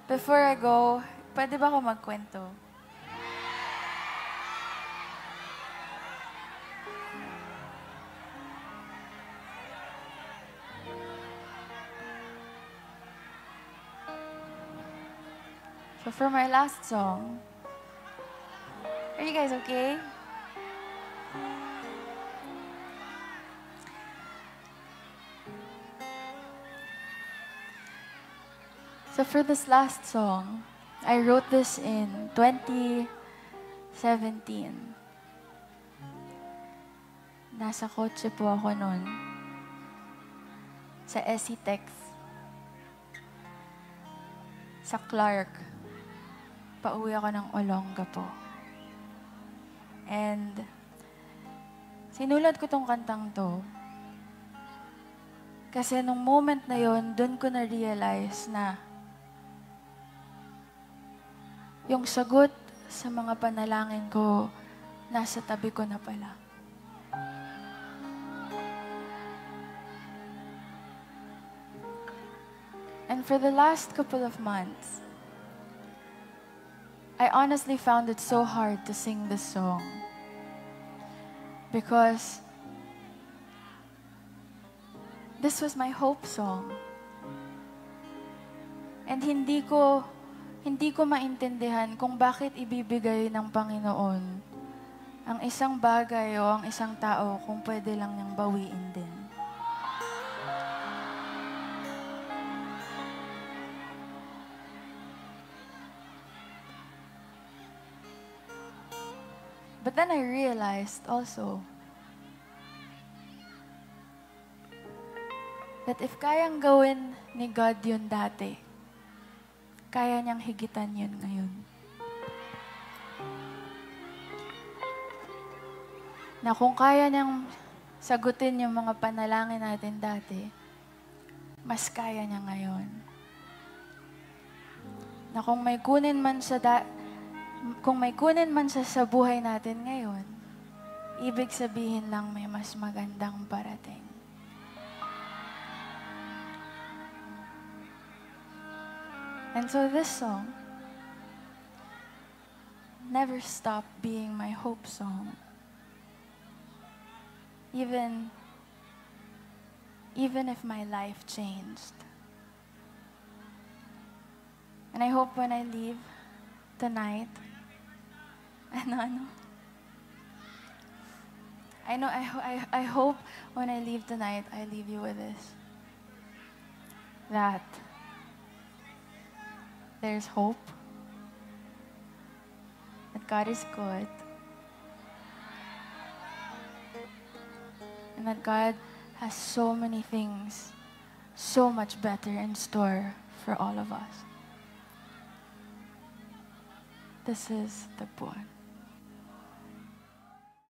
Before I go, pwede ba ako magkwento? So for my last song, are you guys okay? So for this last song, I wrote this in 2017. Nasa kotse po ako noon sa SCTEX sa Clark. Pauwi ako ng Olonga po. And sinulat ko tong kantang to kasi nung moment na yon, doon ko na-realize na yung sagot sa mga panalangin ko, nasa tabi ko na pala. And for the last couple of months, I honestly found it so hard to sing this song. Because this was my hope song. And hindi ko maintindihan kung bakit ibibigay ng Panginoon ang isang bagay o ang isang tao kung pwede lang niyang bawiin din. But then I realized also that if kayang gawin ni God yun dati, kaya niyang higitan yun ngayon. Na kung kaya niyang sagutin yung mga panalangin natin dati, mas kaya niya ngayon. Na kung may kunin man siya sa buhay natin ngayon, ibig sabihin lang may mas magandang parating. And so this song never stopped being my hope song. Even if my life changed. And I hope when I leave tonight, I hope when I leave tonight, I leave you with this. That there's hope, that God is good, and that God has so many things, so much better in store for all of us. This is the Buwan.